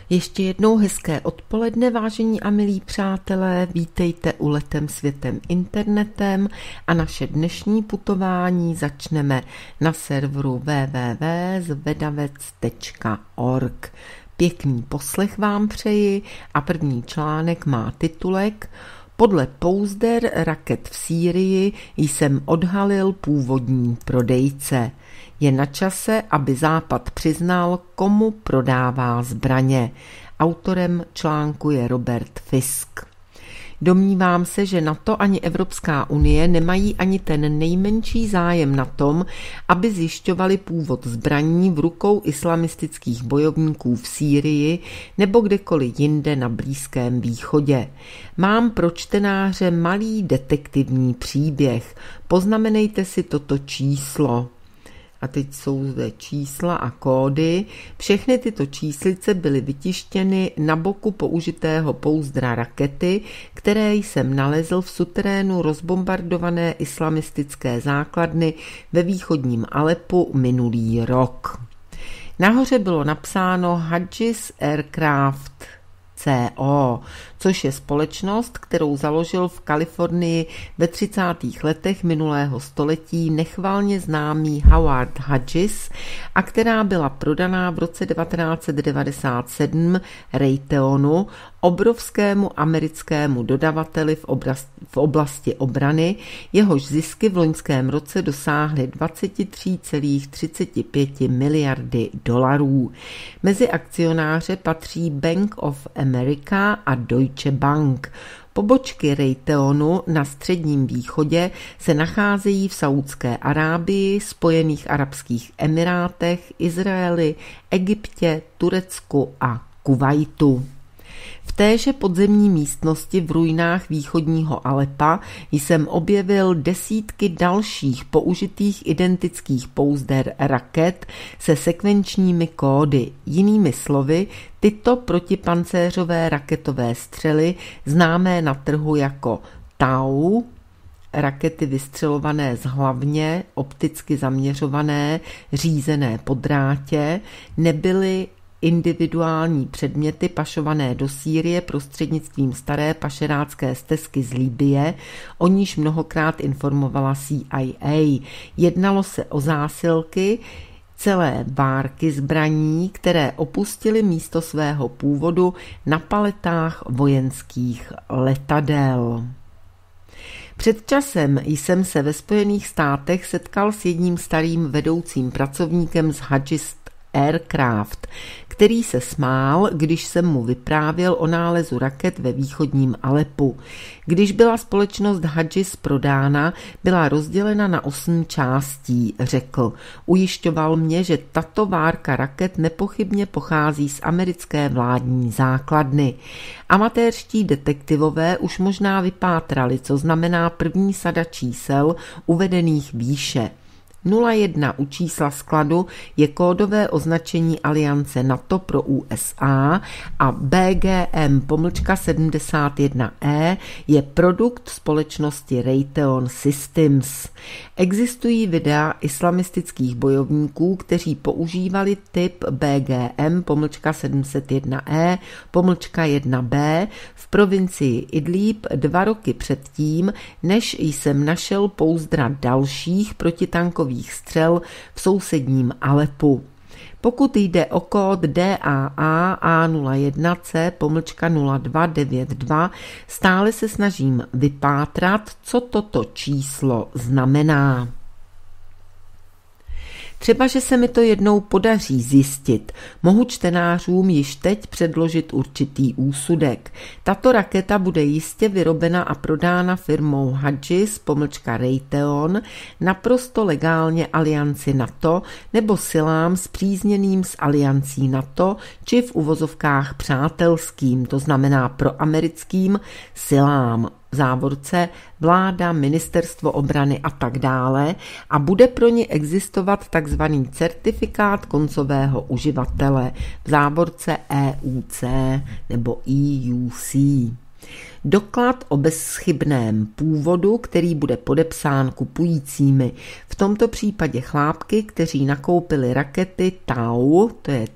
Ještě jednou hezké odpoledne, vážení a milí přátelé, vítejte u Letem světem internetem a naše dnešní putování začneme na serveru www.zvedavec.org. Pěkný poslech vám přeji a první článek má titulek Podle pouzder raket v Sýrii jsem odhalil původní prodejce. Je na čase, aby Západ přiznal, komu prodává zbraně. Autorem článku je Robert Fisk. Domnívám se, že NATO ani Evropská unie nemají ani ten nejmenší zájem na tom, aby zjišťovali původ zbraní v rukou islamistických bojovníků v Sýrii nebo kdekoliv jinde na Blízkém východě. Mám pro čtenáře malý detektivní příběh. Poznamenejte si toto číslo. A teď jsou zde čísla a kódy. Všechny tyto číslice byly vytištěny na boku použitého pouzdra rakety, které jsem nalezl v suterénu rozbombardované islamistické základny ve východním Alepu minulý rok. Nahoře bylo napsáno Hadžis Aircraft CO, což je společnost, kterou založil v Kalifornii ve 30. letech minulého století nechvalně známý Howard Hadjis a která byla prodaná v roce 1997 Raytheonu, obrovskému americkému dodavateli v oblasti obrany, jehož zisky v loňském roce dosáhly 23,35 miliardy dolarů. Mezi akcionáře patří Bank of America a Deutsche Bank. Pobočky Raytheonu na Středním východě se nacházejí v Saúdské Arábii, Spojených arabských emirátech, Izraeli, Egyptě, Turecku a Kuvajtu. V téže podzemní místnosti v ruinách východního Alepa jsem objevil desítky dalších použitých identických pouzder raket se sekvenčními kódy. Jinými slovy, tyto protipancéřové raketové střely, známé na trhu jako TAU, rakety vystřelované z hlavně, opticky zaměřované, řízené po drátě, nebyly individuální předměty pašované do Sýrie prostřednictvím staré pašerácké stezky z Libye, o níž mnohokrát informovala CIA. Jednalo se o zásilky, celé várky zbraní, které opustily místo svého původu na paletách vojenských letadel. Před časem jsem se ve Spojených státech setkal s jedním starým vedoucím pracovníkem z Hadjis Aircraft, který se smál, když jsem mu vyprávěl o nálezu raket ve východním Alepu. Když byla společnost Hadjis prodána, byla rozdělena na 8 částí, řekl. Ujišťoval mě, že tato várka raket nepochybně pochází z americké vládní základny. Amatérští detektivové už možná vypátrali, co znamená první sada čísel uvedených výše. 01 u čísla skladu je kódové označení aliance NATO pro USA a BGM-71E je produkt společnosti Raytheon Systems. Existují videa islamistických bojovníků, kteří používali typ BGM-701E-1B v provincii Idlib 2 roky předtím, než jsem našel pouzdra dalších protitankových střel v sousedním Alepu. Pokud jde o kód DAA A01C-0292, stále se snažím vypátrat, co toto číslo znamená. Třeba, že se mi to jednou podaří zjistit, mohu čtenářům již teď předložit určitý úsudek. Tato raketa bude jistě vyrobena a prodána firmou Hadjis-Raytheon naprosto legálně alianci NATO nebo silám spřízněným s aliancí NATO či v uvozovkách přátelským, to znamená proamerickým silám. V závorce vláda, ministerstvo obrany a tak dále a bude pro ně existovat takzvaný certifikát koncového uživatele v závorce EUC nebo EUC. doklad o bezchybném původu, který bude podepsán kupujícími. V tomto případě chlápky, kteří nakoupili rakety TOW, to je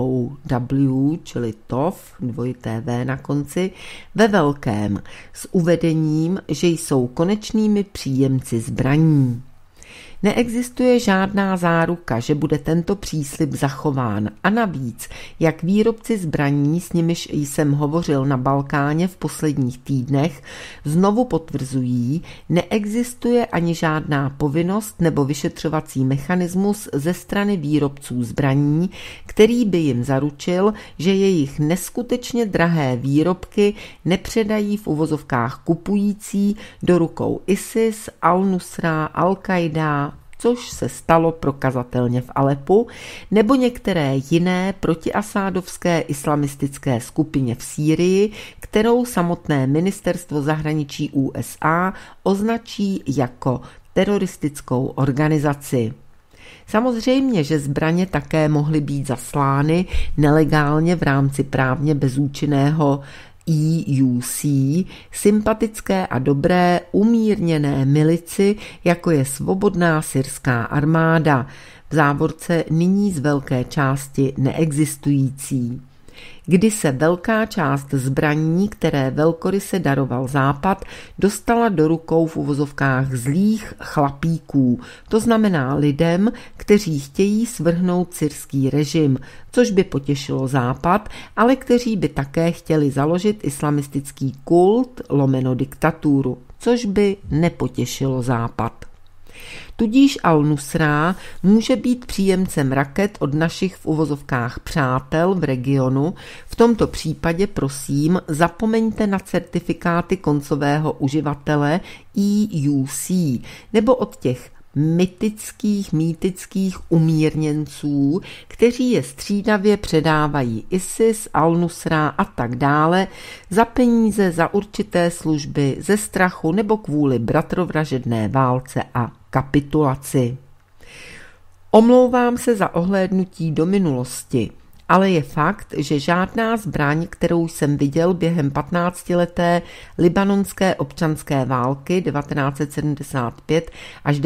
TOW, čili TOW, dvojité V na konci, ve velkém, s uvedením, že jsou konečnými příjemci zbraní. Neexistuje žádná záruka, že bude tento příslib zachován a navíc, jak výrobci zbraní, s nimiž jsem hovořil na Balkáně v posledních týdnech, znovu potvrzují, neexistuje ani žádná povinnost nebo vyšetřovací mechanismus ze strany výrobců zbraní, který by jim zaručil, že jejich neskutečně drahé výrobky nepředají v uvozovkách kupující do rukou ISIS, Al-Nusra, Al-Qaida, což se stalo prokazatelně v Alepu, nebo některé jiné protiasádovské islamistické skupině v Sýrii, kterou samotné ministerstvo zahraničí USA označí jako teroristickou organizaci. Samozřejmě, že zbraně také mohly být zaslány nelegálně v rámci právně bezúčinného EUC, sympatické a dobré umírněné milici, jako je svobodná syrská armáda, v závorce nyní z velké části neexistující. Kdy se velká část zbraní, které velkoryse daroval Západ, dostala do rukou v uvozovkách zlých chlapíků, to znamená lidem, kteří chtějí svrhnout syrský režim, což by potěšilo Západ, ale kteří by také chtěli založit islamistický kult lomeno diktaturu, což by nepotěšilo Západ. Tudíž Al-Nusra může být příjemcem raket od našich v uvozovkách přátel v regionu. V tomto případě prosím zapomeňte na certifikáty koncového uživatele EUC nebo od těch mýtických umírněnců, kteří je střídavě předávají ISIS, Al-Nusra a tak dále za peníze, za určité služby, ze strachu nebo kvůli bratrovražedné válce a kapitulaci. Omlouvám se za ohlédnutí do minulosti, ale je fakt, že žádná zbraň, kterou jsem viděl během 15leté libanonské občanské války 1975 až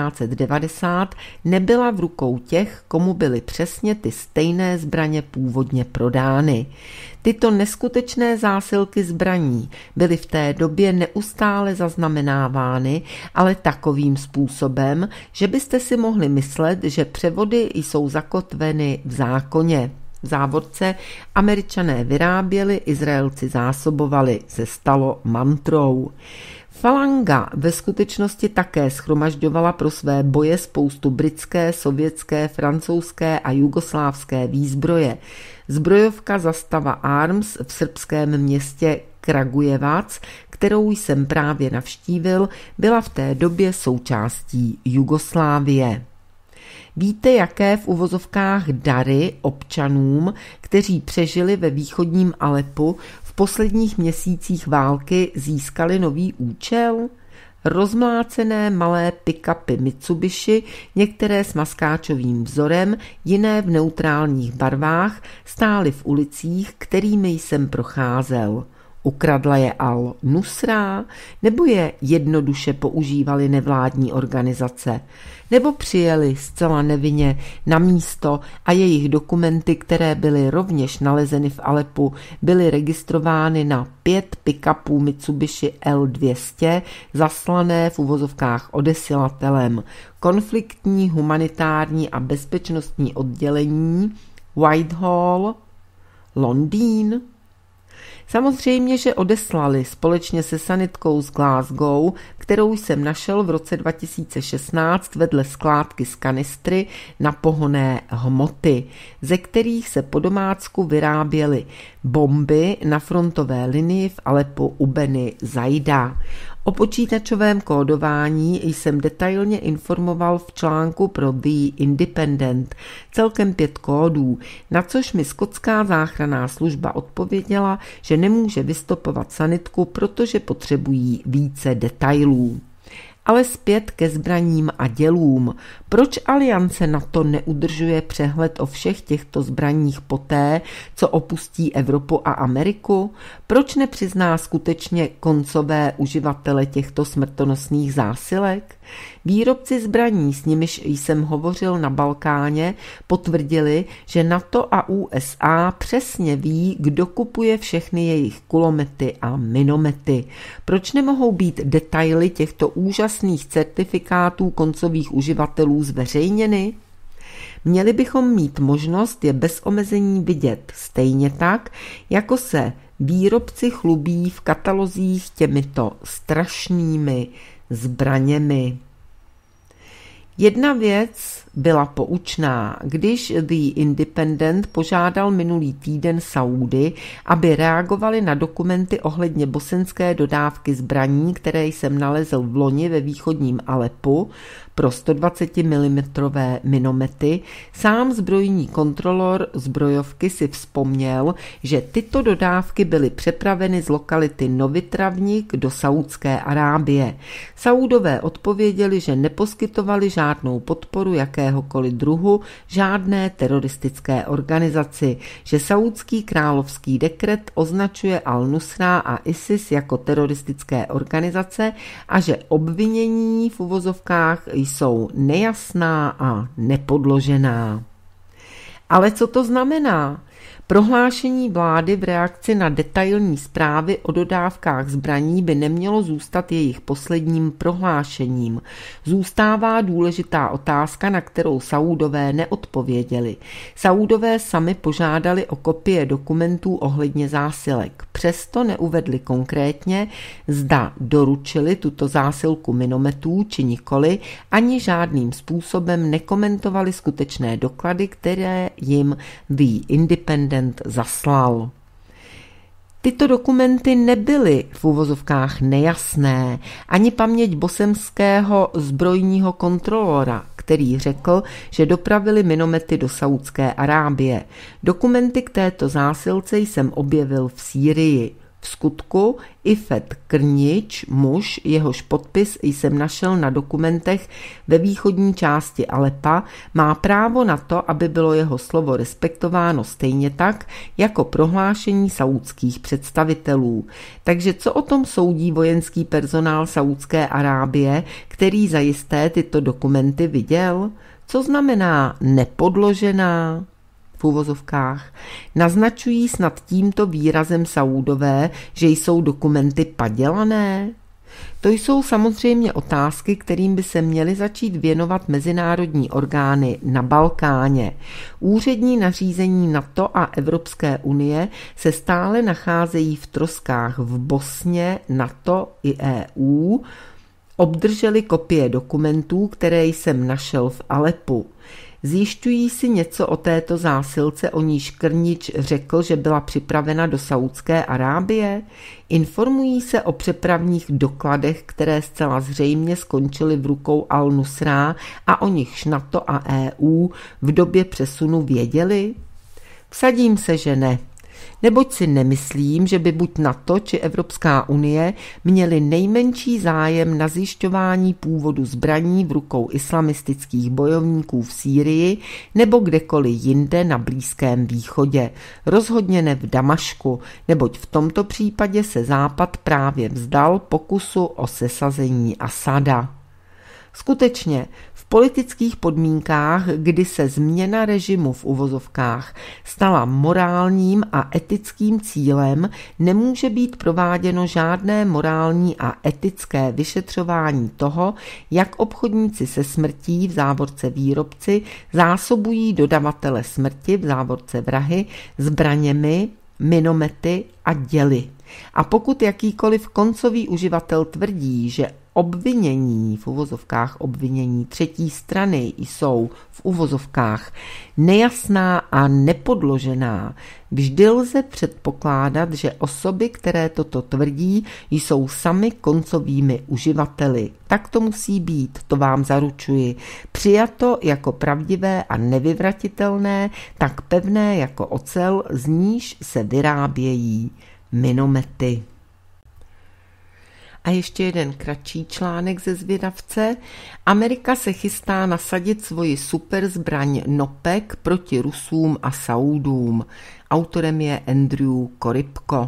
1990, nebyla v rukou těch, komu byly přesně ty stejné zbraně původně prodány. Tyto neskutečné zásilky zbraní byly v té době neustále zaznamenávány, ale takovým způsobem, že byste si mohli myslet, že převody jsou zakotveny v zákoně. V závorce Američané vyráběli, Izraelci zásobovali, se stalo mantrou. Falanga ve skutečnosti také shromažďovala pro své boje spoustu britské, sovětské, francouzské a jugoslávské výzbroje. Zbrojovka Zastava Arms v srbském městě Kragujevac, kterou jsem právě navštívil, byla v té době součástí Jugoslávie. Víte, jaké v uvozovkách dary občanům, kteří přežili ve východním Alepu, v posledních měsících války získali nový účel? Rozmlácené malé pick-upy Mitsubishi, některé s maskáčovým vzorem, jiné v neutrálních barvách, stály v ulicích, kterými jsem procházel. Ukradla je Al-Nusra, nebo je jednoduše používali nevládní organizace, nebo přijeli zcela nevinně na místo a jejich dokumenty, které byly rovněž nalezeny v Alepu, byly registrovány na 5 pick-upů Mitsubishi L200, zaslané v uvozovkách odesilatelem konfliktní, humanitární a bezpečnostní oddělení Whitehall, Londýn. Samozřejmě, že odeslali společně se sanitkou z Glasgow, kterou jsem našel v roce 2016 vedle skládky z kanistry na pohonné hmoty, ze kterých se po domácku vyráběly bomby na frontové linii v Alepu u Beni Zaida. O počítačovém kódování jsem detailně informoval v článku pro The Independent, celkem 5 kódů, na což mi skotská záchranná služba odpověděla, že nemůže vystopovat sanitku, protože potřebují více detailů. Ale zpět ke zbraním a dělům. Proč Aliance NATO neudržuje přehled o všech těchto zbraních poté, co opustí Evropu a Ameriku? Proč nepřizná skutečně koncové uživatele těchto smrtonosných zásilek? Výrobci zbraní, s nimiž jsem hovořil na Balkáně, potvrdili, že NATO a USA přesně ví, kdo kupuje všechny jejich kulomety a minomety. Proč nemohou být detaily těchto úžasných certifikátů koncových uživatelů zveřejněny? Měli bychom mít možnost je bez omezení vidět, stejně tak, jako se výrobci chlubí v katalozích těmito strašnými zbraněmi. Jedna věc byla poučná, když The Independent požádal minulý týden Saúdy, aby reagovali na dokumenty ohledně bosenské dodávky zbraní, které jsem nalezl v loni ve východním Alepu pro 120 mm minomety. Sám zbrojní kontrolor zbrojovky si vzpomněl, že tyto dodávky byly přepraveny z lokality Novitravnik do Saúdské Arábie. Saúdové odpověděli, že neposkytovali žádnou podporu jakéhokoliv druhu žádné teroristické organizaci, že saúdský královský dekret označuje Al-Nusra a ISIS jako teroristické organizace a že obvinění v uvozovkách jsou nejasná a nepodložená. Ale co to znamená? Prohlášení vlády v reakci na detailní zprávy o dodávkách zbraní by nemělo zůstat jejich posledním prohlášením. Zůstává důležitá otázka, na kterou Saúdové neodpověděli. Saúdové sami požádali o kopie dokumentů ohledně zásilek. Přesto neuvedli konkrétně, zda doručili tuto zásilku minometů či nikoli, ani žádným způsobem nekomentovali skutečné doklady, které jim The Independent zaslal. Tyto dokumenty nebyly v uvozovkách nejasné, ani paměť bosenského zbrojního kontrolora, který řekl, že dopravili minomety do Saúdské Arábie. Dokumenty k této zásilce jsem objevil v Sýrii. V skutku Ifet Krnič, muž, jehož podpis jsem našel na dokumentech ve východní části Alepa, má právo na to, aby bylo jeho slovo respektováno stejně tak, jako prohlášení saúdských představitelů. Takže co o tom soudí vojenský personál Saúdské Arábie, který zajisté tyto dokumenty viděl? Co znamená nepodložená? V uvozovkách. Naznačují snad tímto výrazem Saúdové, že jsou dokumenty padělané? To jsou samozřejmě otázky, kterým by se měly začít věnovat mezinárodní orgány na Balkáně. Úřední nařízení NATO a Evropské unie se stále nacházejí v troskách v Bosně, NATO i EU. Obdrželi kopie dokumentů, které jsem našel v Alepu. Zjišťují si něco o této zásilce, o níž Krnič řekl, že byla připravena do Saúdské Arábie? Informují se o přepravních dokladech, které zcela zřejmě skončily v rukou Al-Nusra a o nichž NATO a EU v době přesunu věděli? Vsadím se, že ne. Neboť si nemyslím, že by buď NATO či Evropská unie měli nejmenší zájem na zjišťování původu zbraní v rukou islamistických bojovníků v Sýrii nebo kdekoliv jinde na Blízkém východě. Rozhodně ne v Damašku, neboť v tomto případě se Západ právě vzdal pokusu o sesazení Asada. Skutečně, v politických podmínkách, kdy se změna režimu v uvozovkách stala morálním a etickým cílem, nemůže být prováděno žádné morální a etické vyšetřování toho, jak obchodníci se smrtí v závorce výrobci zásobují dodavatele smrti v závorce vrahy zbraněmi, minomety a děly. A pokud jakýkoliv koncový uživatel tvrdí, že obvinění, v uvozovkách obvinění třetí strany jsou v uvozovkách nejasná a nepodložená, vždy lze předpokládat, že osoby, které toto tvrdí, jsou sami koncovými uživateli. Tak to musí být, to vám zaručuji. Přijato jako pravdivé a nevyvratitelné, tak pevné jako ocel, z níž se vyrábějí minomety. A ještě jeden kratší článek ze Zvědavce. Amerika se chystá nasadit svoji superzbraň NOPEC proti Rusům a Saudům. Autorem je Andrew Korybko.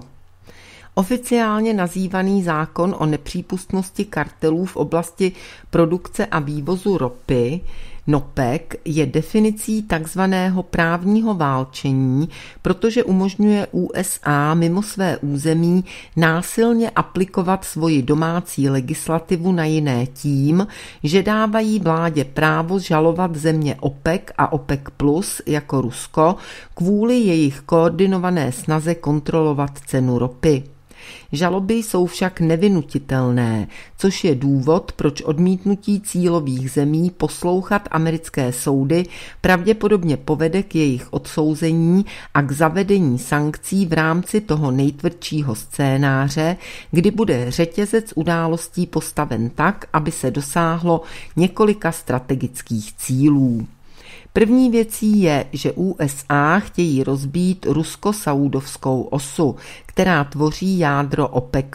Oficiálně nazývaný zákon o nepřípustnosti kartelů v oblasti produkce a vývozu ropy NOPEC je definicí takzvaného právního válčení, protože umožňuje USA mimo své území násilně aplikovat svoji domácí legislativu na jiné tím, že dávají vládě právo žalovat země OPEC a OPEC plus jako Rusko kvůli jejich koordinované snaze kontrolovat cenu ropy. Žaloby jsou však nevynutitelné, což je důvod, proč odmítnutí cílových zemí poslouchat americké soudy pravděpodobně povede k jejich odsouzení a k zavedení sankcí v rámci toho nejtvrdšího scénáře, kdy bude řetězec událostí postaven tak, aby se dosáhlo několika strategických cílů. První věcí je, že USA chtějí rozbít rusko-saudovskou osu, která tvoří jádro OPEC+,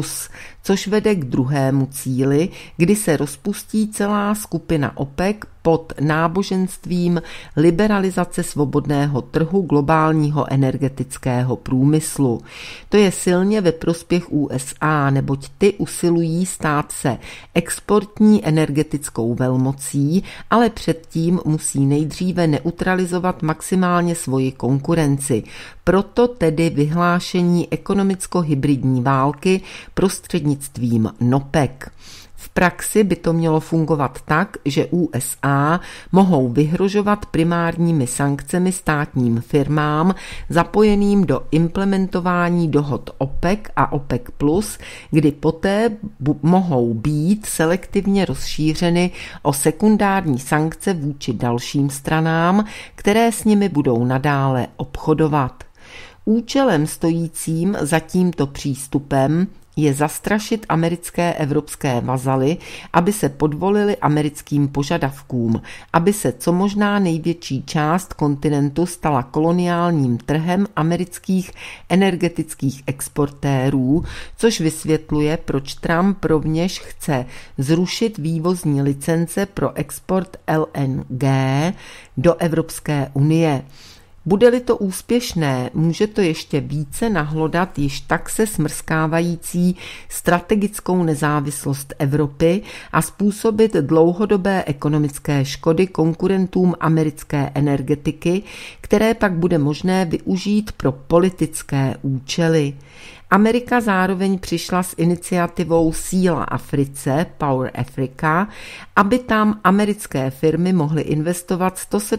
což vede k druhému cíli, kdy se rozpustí celá skupina OPEC pod náboženstvím liberalizace svobodného trhu globálního energetického průmyslu. To je silně ve prospěch USA, neboť ty usilují stát se exportní energetickou velmocí, ale předtím musí nejdříve neutralizovat maximálně svoji konkurenci. Proto tedy vyhlášení ekonomicko-hybridní války prostřednictvím NOPEC. V praxi by to mělo fungovat tak, že USA mohou vyhrožovat primárními sankcemi státním firmám zapojeným do implementování dohod OPEC a OPEC+, kdy poté mohou být selektivně rozšířeny o sekundární sankce vůči dalším stranám, které s nimi budou nadále obchodovat. Účelem stojícím za tímto přístupem je zastrašit americké evropské vazaly, aby se podvolili americkým požadavkům, aby se co možná největší část kontinentu stala koloniálním trhem amerických energetických exportérů, což vysvětluje, proč Trump rovněž chce zrušit vývozní licence pro export LNG do Evropské unie. Bude-li to úspěšné, může to ještě více nahlodat již tak se smrskávající strategickou nezávislost Evropy a způsobit dlouhodobé ekonomické škody konkurentům americké energetiky, které pak bude možné využít pro politické účely. Amerika zároveň přišla s iniciativou Síla Africe, Power Africa, aby tam americké firmy mohly investovat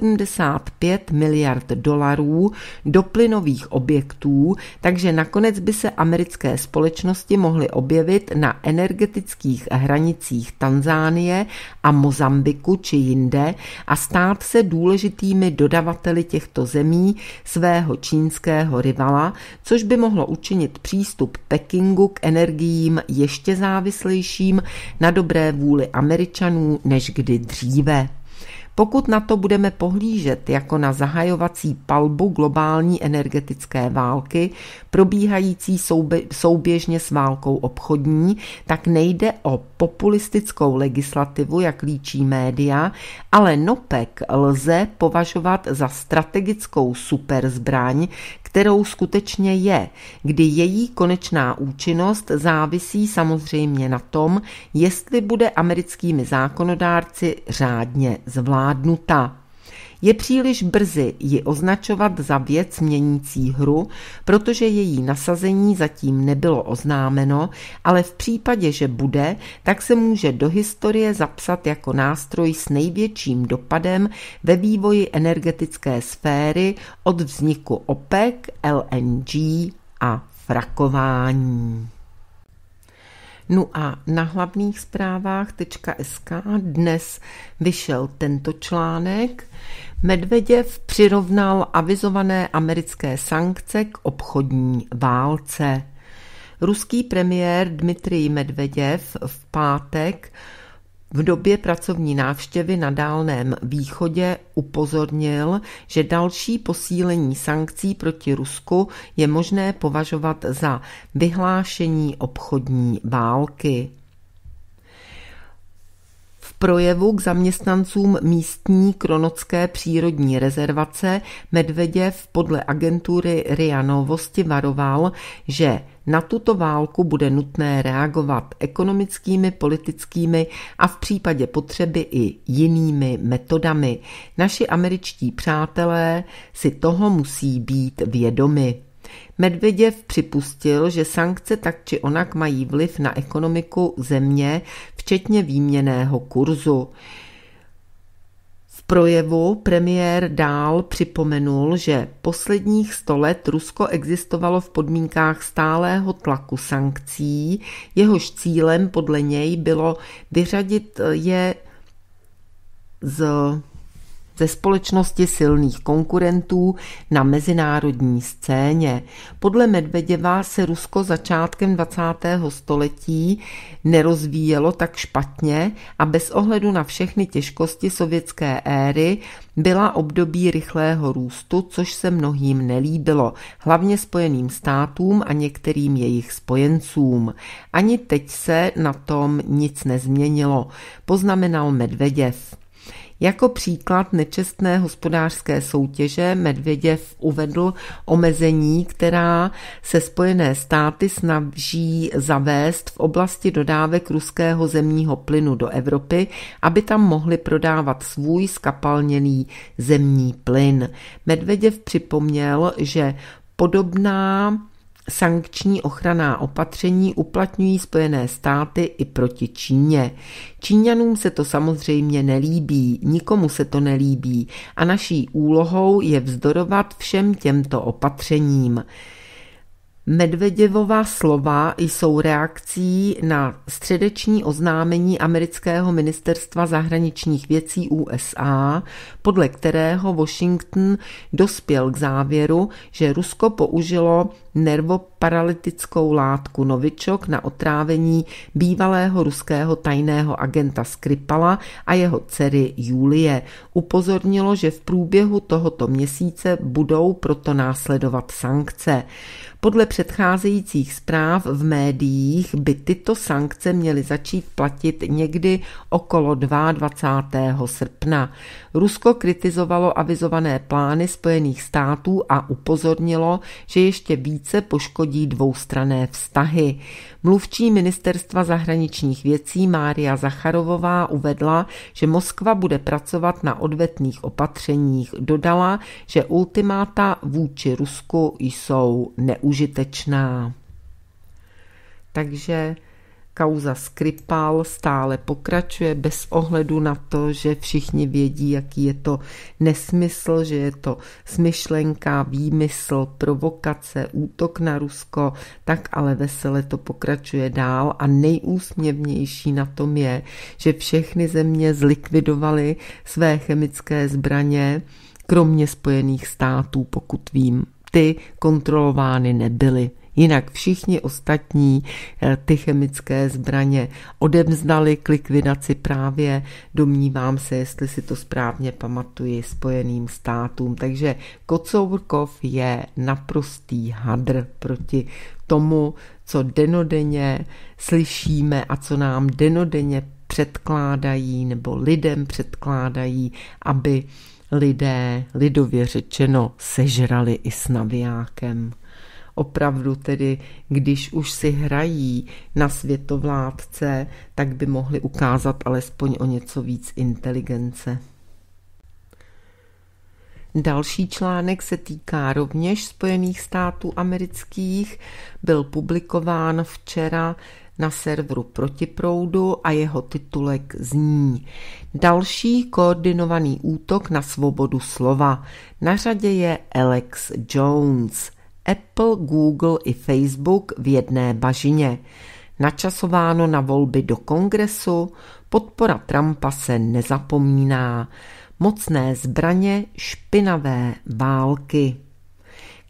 175 miliard dolarů do plynových objektů, takže nakonec by se americké společnosti mohly objevit na energetických hranicích Tanzánie a Mozambiku či jinde a stát se důležitými dodavateli těchto zemí svého čínského rivala, což by mohlo učinit přístup Pekingu k energiím ještě závislejším na dobré vůli Američanů než kdy dříve. Pokud na to budeme pohlížet jako na zahajovací palbu globální energetické války, probíhající souběžně s válkou obchodní, tak nejde o populistickou legislativu, jak líčí média, ale NOPEC lze považovat za strategickou superzbraň, kterou skutečně je, kdy její konečná účinnost závisí samozřejmě na tom, jestli bude americkými zákonodárci řádně zvládnuta. Je příliš brzy ji označovat za věc měnící hru, protože její nasazení zatím nebylo oznámeno, ale v případě, že bude, tak se může do historie zapsat jako nástroj s největším dopadem ve vývoji energetické sféry od vzniku OPEC, LNG a frakování. No a na hlavních zprávách.sk dnes vyšel tento článek. Medveděv přirovnal avizované americké sankce k obchodní válce. Ruský premiér Dmitrij Medveděv v pátek V době pracovní návštěvy na Dálném východě upozornil, že další posílení sankcí proti Rusku je možné považovat za vyhlášení obchodní války. V projevu k zaměstnancům místní Kronotské přírodní rezervace Medveděv podle agentury RIA Novosti varoval, že na tuto válku bude nutné reagovat ekonomickými, politickými a v případě potřeby i jinými metodami. Naši američtí přátelé si toho musí být vědomi. Medveděv připustil, že sankce tak či onak mají vliv na ekonomiku země, včetně výměnného kurzu. V projevu premiér dál připomenul, že posledních 100 let Rusko existovalo v podmínkách stálého tlaku sankcí, jehož cílem podle něj bylo vyřadit je ze společnosti silných konkurentů na mezinárodní scéně. Podle Medveděva se Rusko začátkem 20. století nerozvíjelo tak špatně a bez ohledu na všechny těžkosti sovětské éry byla období rychlého růstu, což se mnohým nelíbilo, hlavně Spojeným státům a některým jejich spojencům. Ani teď se na tom nic nezměnilo, poznamenal Medveděv. Jako příklad nečestné hospodářské soutěže Medveděv uvedl omezení, která se Spojené státy snaží zavést v oblasti dodávek ruského zemního plynu do Evropy, aby tam mohli prodávat svůj zkapalněný zemní plyn. Medveděv připomněl, že podobná sankční ochranná opatření uplatňují Spojené státy i proti Číně. Číňanům se to samozřejmě nelíbí, nikomu se to nelíbí a naší úlohou je vzdorovat všem těmto opatřením. Medveděvova slova jsou reakcí na středeční oznámení amerického ministerstva zahraničních věcí USA, podle kterého Washington dospěl k závěru, že Rusko použilo nervoparalytickou látku Novičok na otrávení bývalého ruského tajného agenta Skripala a jeho dcery Julie. Upozornilo, že v průběhu tohoto měsíce budou proto následovat sankce. Podle předcházejících zpráv v médiích by tyto sankce měly začít platit někdy okolo 22. srpna. Rusko kritizovalo avizované plány Spojených států a upozornilo, že ještě více poškodí dvoustranné vztahy. Mluvčí ministerstva zahraničních věcí Mária Zacharovová uvedla, že Moskva bude pracovat na odvetných opatřeních. Dodala, že ultimáta vůči Rusku jsou neužitečná. Takže kauza Skripal stále pokračuje bez ohledu na to, že všichni vědí, jaký je to nesmysl, že je to smyšlenka, výmysl, provokace, útok na Rusko, tak ale vesele to pokračuje dál a nejúsměvnější na tom je, že všechny země zlikvidovaly své chemické zbraně, kromě Spojených států, pokud vím. Ty kontrolovány nebyly. Jinak všichni ostatní ty chemické zbraně odevzdali k likvidaci právě, domnívám se, jestli si to správně pamatuji, Spojeným státům. Takže Kocourkov je naprostý hadr proti tomu, co dennodenně slyšíme a co nám dennodenně předkládají nebo lidem předkládají, aby lidé, lidově řečeno, sežrali i s navijákem. Opravdu tedy, když už si hrají na světovládce, tak by mohli ukázat alespoň o něco víc inteligence. Další článek se týká rovněž Spojených států amerických, byl publikován včera na serveru Protiproudu a jeho titulek zní: Další koordinovaný útok na svobodu slova. Na řadě je Alex Jones. Apple, Google i Facebook v jedné bažině. Načasováno na volby do kongresu, podpora Trumpa se nezapomíná. Mocné zbraně, špinavé války.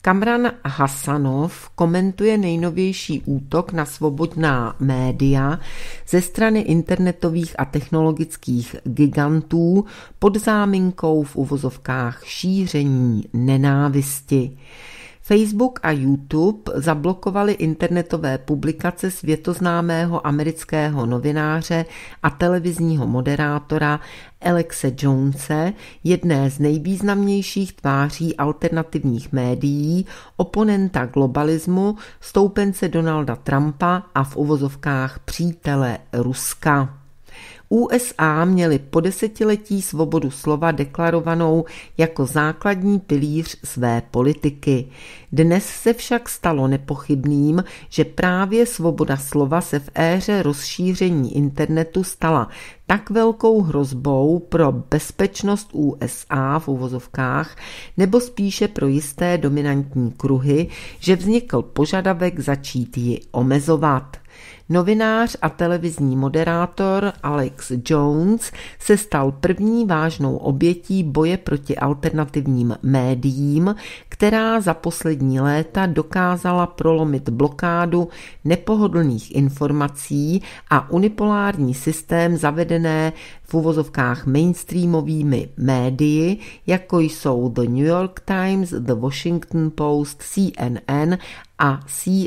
Kamran Hasanov komentuje nejnovější útok na svobodná média ze strany internetových a technologických gigantů pod záminkou v uvozovkách šíření nenávisti. Facebook a YouTube zablokovali internetové publikace světoznámého amerického novináře a televizního moderátora Alexe Jonese, jedné z nejvýznamnějších tváří alternativních médií, oponenta globalismu, stoupence Donalda Trumpa a v uvozovkách přítele Ruska. USA měly po desetiletí svobodu slova deklarovanou jako základní pilíř své politiky. Dnes se však stalo nepochybným, že právě svoboda slova se v éře rozšíření internetu stala tak velkou hrozbou pro bezpečnost USA v uvozovkách, nebo spíše pro jisté dominantní kruhy, že vznikl požadavek začít ji omezovat. Novinář a televizní moderátor Alex Jones se stal první vážnou obětí boje proti alternativním médiím, která za poslední léta dokázala prolomit blokádu nepohodlných informací a unipolární systém zavedené v uvozovkách mainstreamovými médii, jako jsou The New York Times, The Washington Post, CNN a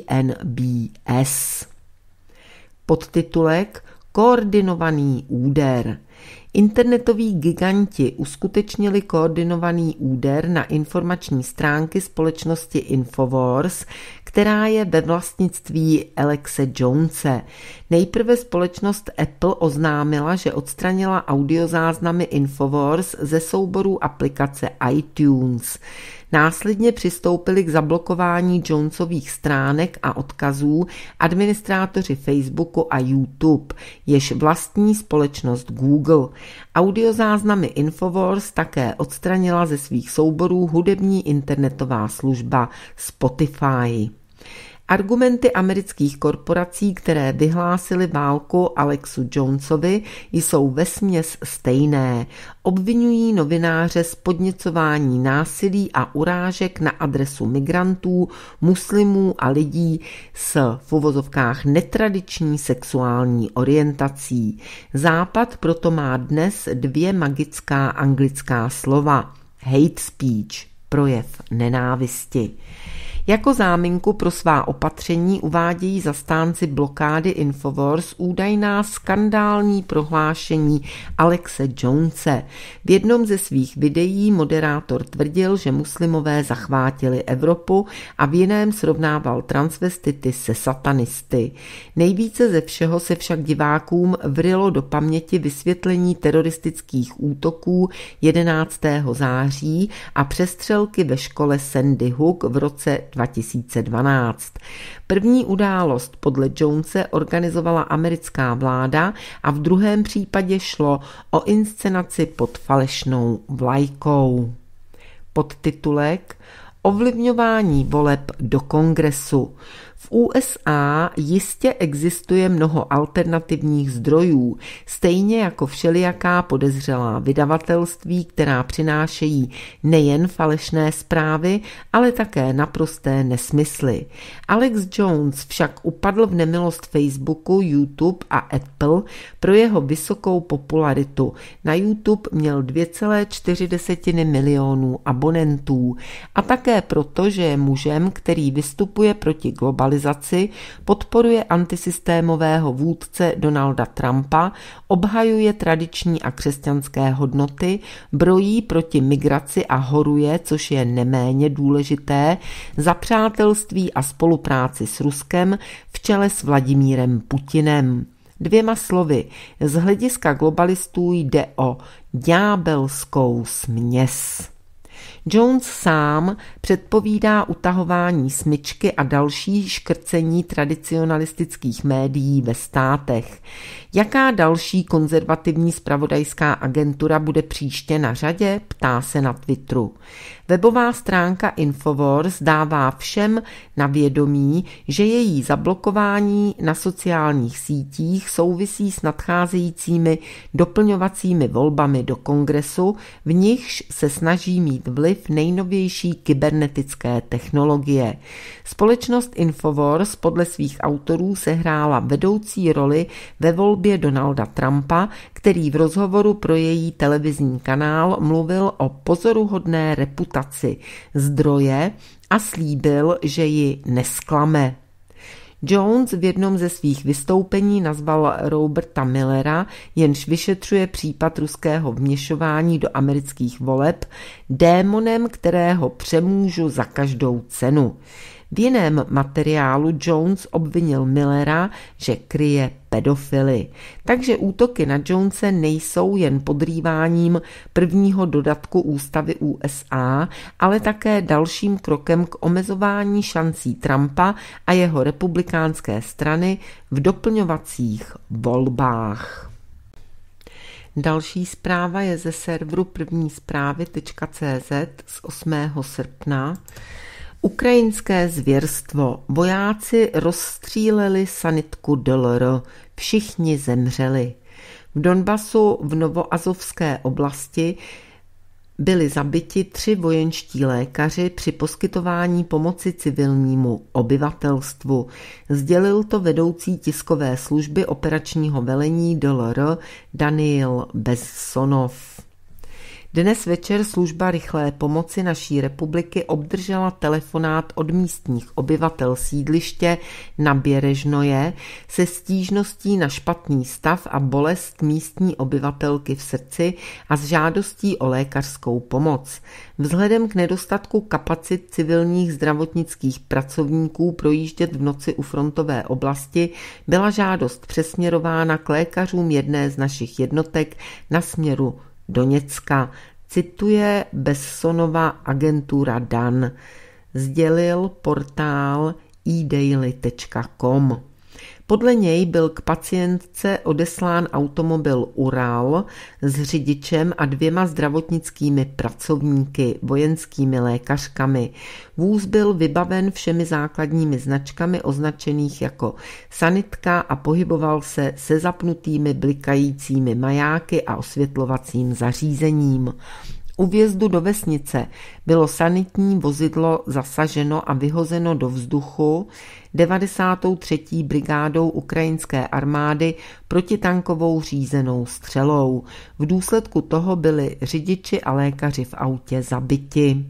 CNBC. Podtitulek Koordinovaný úder. Internetoví giganti uskutečnili koordinovaný úder na informační stránky společnosti Infowars, která je ve vlastnictví Alexe Jonese. Nejprve společnost Apple oznámila, že odstranila audiozáznamy Infowars ze souboru aplikace iTunes. Následně přistoupili k zablokování Jonesových stránek a odkazů administrátoři Facebooku a YouTube, jež vlastní společnost Google. Audiozáznamy Infowars také odstranila ze svých souborů hudební internetová služba Spotify. Argumenty amerických korporací, které vyhlásily válku Alexu Jonesovi, jsou vesměs stejné. Obvinují novináře z podněcování násilí a urážek na adresu migrantů, muslimů a lidí s v uvozovkách netradiční sexuální orientací. Západ proto má dnes dvě magická anglická slova. Hate speech, projev nenávisti. Jako záminku pro svá opatření uvádějí zastánci blokády Infowars údajná skandální prohlášení Alexe Jonese. V jednom ze svých videí moderátor tvrdil, že muslimové zachvátili Evropu a v jiném srovnával transvestity se satanisty. Nejvíce ze všeho se však divákům vrylo do paměti vysvětlení teroristických útoků 11. září a přestřelky ve škole Sandy Hook v roce 2012. První událost podle Jonese organizovala americká vláda a v druhém případě šlo o inscenaci pod falešnou vlajkou. Podtitulek Ovlivňování voleb do kongresu. V USA jistě existuje mnoho alternativních zdrojů, stejně jako všelijaká podezřelá vydavatelství, která přinášejí nejen falešné zprávy, ale také naprosté nesmysly. Alex Jones však upadl v nemilost Facebooku, YouTube a Apple pro jeho vysokou popularitu. Na YouTube měl 2,4 milionů abonentů a také proto, že je mužem, který vystupuje proti globalizaci, podporuje antisystémového vůdce Donalda Trumpa, obhajuje tradiční a křesťanské hodnoty, brojí proti migraci a horuje, což je neméně důležité, za přátelství a spolupráci s Ruskem v čele s Vladimírem Putinem. Dvěma slovy, z hlediska globalistů jde o ďábelskou směs. Jones sám předpovídá utahování smyčky a další škrcení tradicionalistických médií ve státech. Jaká další konzervativní zpravodajská agentura bude příště na řadě? Ptá se na Twitteru. Webová stránka Infowars dává všem na vědomí, že její zablokování na sociálních sítích souvisí s nadcházejícími doplňovacími volbami do Kongresu, v nichž se snaží mít vliv nejnovější kybernetické technologie. Společnost Infowars podle svých autorů sehrála vedoucí roli ve volbě Donalda Trumpa, který v rozhovoru pro její televizní kanál mluvil o pozoruhodné reputaci zdroje a slíbil, že ji nesklame. Jones v jednom ze svých vystoupení nazval Roberta Muellera, jenž vyšetřuje případ ruského vměšování do amerických voleb, démonem, kterého přemůžu za každou cenu. V jiném materiálu Jones obvinil Muellera, že kryje pedofily. Takže útoky na Jonese nejsou jen podrýváním prvního dodatku ústavy USA, ale také dalším krokem k omezování šancí Trumpa a jeho republikánské strany v doplňovacích volbách. Další zpráva je ze serveru prvnízprávy.cz z 8. srpna. Ukrajinské zvěrstvo. Vojáci rozstříleli sanitku DLR. Všichni zemřeli. V Donbasu v Novoazovské oblasti byli zabiti 3 vojenští lékaři při poskytování pomoci civilnímu obyvatelstvu. Sdělil to vedoucí tiskové služby operačního velení DLR Daniil Bessonov. Dnes večer služba rychlé pomoci naší republiky obdržela telefonát od místních obyvatel sídliště na Běrežnoje se stížností na špatný stav a bolest místní obyvatelky v srdci a s žádostí o lékařskou pomoc. Vzhledem k nedostatku kapacit civilních zdravotnických pracovníků projíždět v noci u frontové oblasti byla žádost přesměrována k lékařům jedné z našich jednotek na směru Doněcka, cituje Bessonova agentura Dan, sdělil portál edaily.com. Podle něj byl k pacientce odeslán automobil Ural s řidičem a 2 zdravotnickými pracovníky, vojenskými lékařkami. Vůz byl vybaven všemi základními značkami označených jako sanitka a pohyboval se se zapnutými blikajícími majáky a osvětlovacím zařízením. U vjezdu do vesnice bylo sanitní vozidlo zasaženo a vyhozeno do vzduchu 93. brigádou ukrajinské armády protitankovou řízenou střelou. V důsledku toho byli řidiči a lékaři v autě zabiti.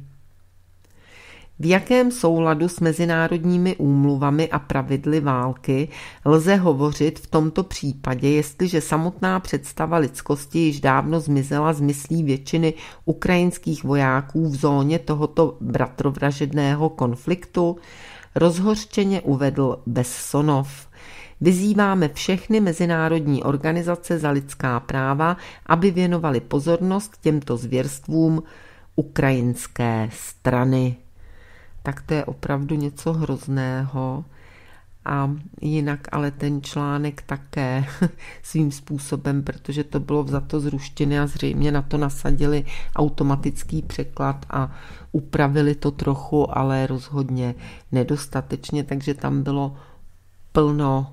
V jakém souladu s mezinárodními úmluvami a pravidly války lze hovořit v tomto případě, jestliže samotná představa lidskosti již dávno zmizela z myslí většiny ukrajinských vojáků v zóně tohoto bratrovražedného konfliktu? Rozhořčeně uvedl Bessonov. Vyzýváme všechny mezinárodní organizace za lidská práva, aby věnovali pozornost těmto zvěrstvům ukrajinské strany. Tak to je opravdu něco hrozného. A jinak ale ten článek také svým způsobem, protože to bylo vzato z ruštiny a zřejmě na to nasadili automatický překlad a upravili to trochu, ale rozhodně nedostatečně, takže tam bylo plno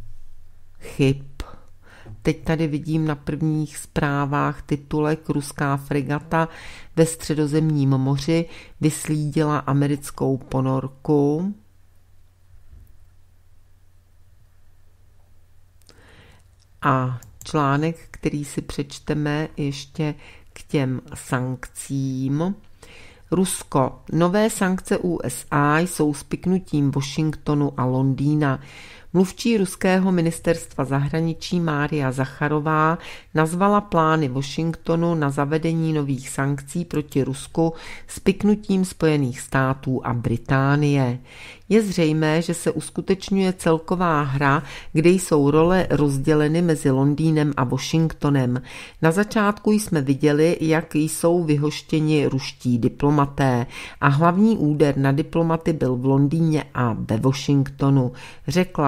chyb. Teď tady vidím na prvních zprávách titulek: ruská fregata ve Středozemním moři vyslídila americkou ponorku. A článek, který si přečteme ještě k těm sankcím. Rusko. Nové sankce USA jsou spiknutím Washingtonu a Londýna. Mluvčí ruského ministerstva zahraničí Mária Zacharová nazvala plány Washingtonu na zavedení nových sankcí proti Rusku spiknutím Spojených států a Británie. Je zřejmé, že se uskutečňuje celková hra, kde jsou role rozděleny mezi Londýnem a Washingtonem. Na začátku jsme viděli, jak jsou vyhoštěni ruští diplomaté a hlavní úder na diplomaty byl v Londýně a ve Washingtonu, řekla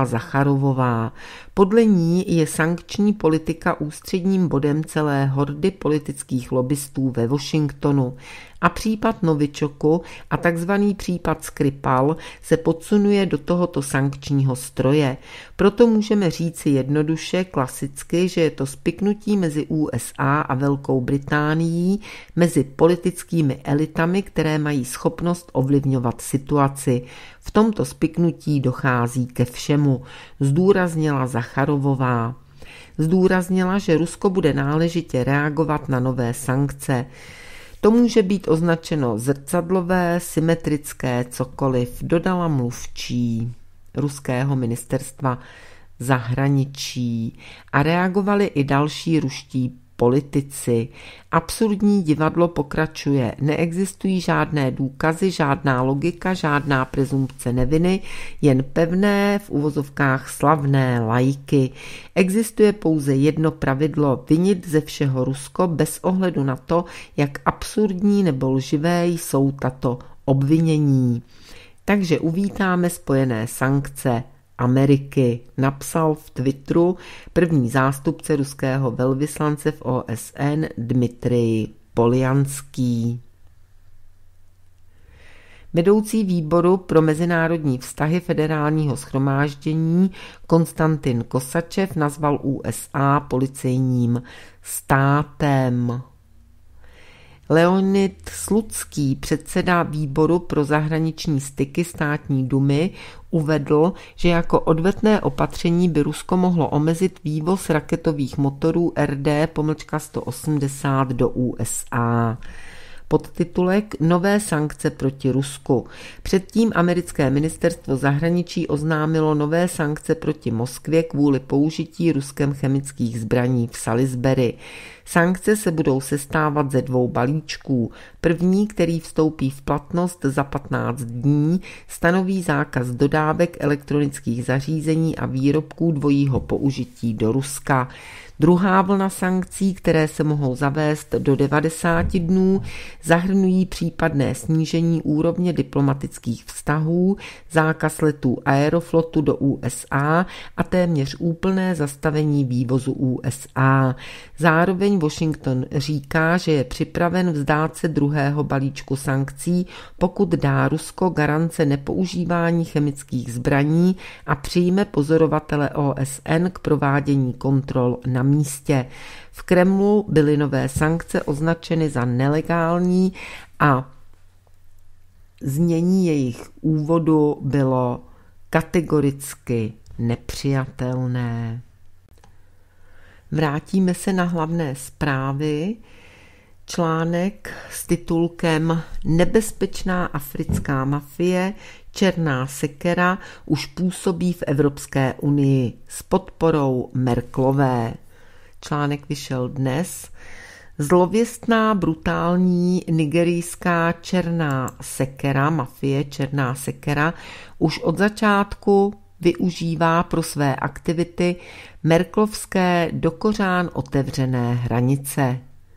Zacharovová. Podle ní je sankční politika ústředním bodem celé hordy politických lobbystů ve Washingtonu a případ Novičoku a takzvaný případ Skripal se podsunuje do tohoto sankčního stroje. Proto můžeme říci jednoduše, klasicky, že je to spiknutí mezi USA a Velkou Británií, mezi politickými elitami, které mají schopnost ovlivňovat situaci. V tomto spiknutí dochází ke všemu, zdůraznila Zacharovová. Zdůraznila, že Rusko bude náležitě reagovat na nové sankce. To může být označeno zrcadlové, symetrické, cokoliv, dodala mluvčí ruského ministerstva zahraničí a reagovali i další ruští politici. Absurdní divadlo pokračuje. Neexistují žádné důkazy, žádná logika, žádná prezumpce neviny, jen pevné, v uvozovkách slavné lajky. Existuje pouze jedno pravidlo: vinit ze všeho Rusko bez ohledu na to, jak absurdní nebo lživé jsou tato obvinění. Takže uvítáme spojené sankce Ameriky, napsal v Twitteru první zástupce ruského velvyslance v OSN Dmitrij Poljanský. Vedoucí výboru pro mezinárodní vztahy Federálního shromáždění Konstantin Kosačev nazval USA policejním státem. Leonid Slucký, předseda výboru pro zahraniční styky státní dumy, uvedl, že jako odvetné opatření by Rusko mohlo omezit vývoz raketových motorů RD-180 do USA. Podtitulek Nové sankce proti Rusku. Předtím americké ministerstvo zahraničí oznámilo nové sankce proti Moskvě kvůli použití Ruskem chemických zbraní v Salisbury. Sankce se budou sestávat ze 2 balíčků. První, který vstoupí v platnost za 15 dní, stanoví zákaz dodávek elektronických zařízení a výrobků dvojího použití do Ruska. Druhá vlna sankcí, které se mohou zavést do 90 dnů, zahrnují případné snížení úrovně diplomatických vztahů, zákaz letů Aeroflotu do USA a téměř úplné zastavení vývozu USA. Zároveň Washington říká, že je připraven vzdát se druhého balíčku sankcí, pokud dá Rusko garance nepoužívání chemických zbraní a přijme pozorovatele OSN k provádění kontrol na místě. V Kremlu byly nové sankce označeny za nelegální a znění jejich úvodu bylo kategoricky nepřijatelné. Vrátíme se na hlavné zprávy. Článek s titulkem Nebezpečná africká mafie, černá sekera už působí v Evropské unii s podporou Merkelové. Článek vyšel dnes. Zlověstná, brutální nigerijská černá sekera, mafie černá sekera, už od začátku využívá pro své aktivity merkelovské do kořán otevřené hranice.